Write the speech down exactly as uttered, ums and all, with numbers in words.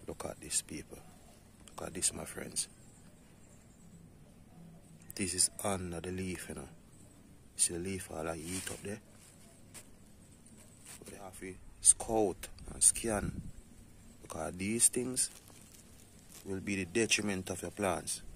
Look at this, people. Look at this, my friends. This is under the leaf, you know. See the leaf all like eat up there? So they have to scout and scan, because these things will be the detriment of your plants.